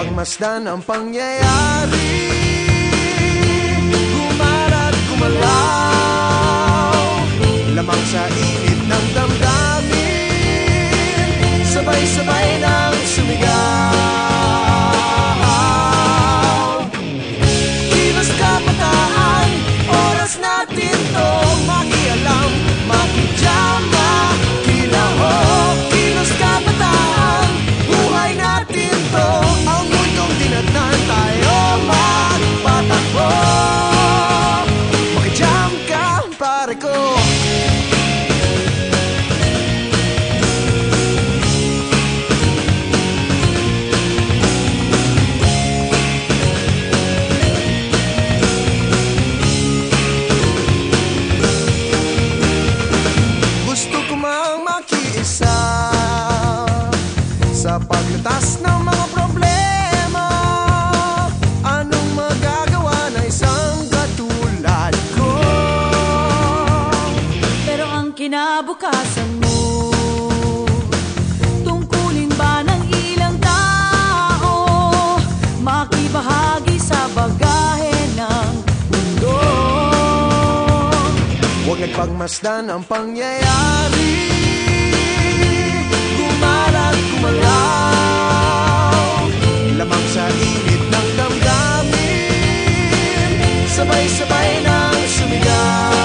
pagmasdan ang pangyayari, gumalat gumalaw, lamang sa init ng damdamin, sabay-sabay nang sumigaw. Kilos kabataan, oras natin to makialam, makijam, makilahok. Kilos kabataan, buhay natin to, ang mundong dinatnan tayo magpatakbo. Makijam ka, pare ko. Sa paglutas ng mga problema, anong magagawa na isang katulad ko? Pero ang kinabukasan mo, tungkulin ba ng ilang tao, makibahagi sa bagahe ng mundo? Huwag nagpagmasdan ang pangyayari, gumalat gumalaw, lamang sa init ng damdamin, sabay-sabay nang sumigaw.